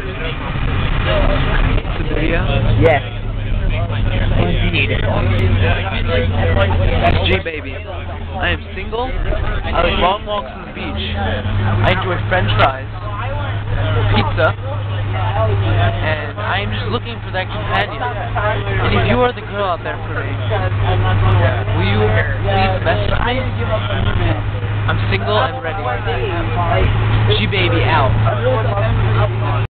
Video? Yes. G baby. I am single. I like long walks on the beach. I enjoy French fries, pizza, and I am just looking for that companion. And if you are the girl out there for me, will you please message me? I'm single and ready. G baby out.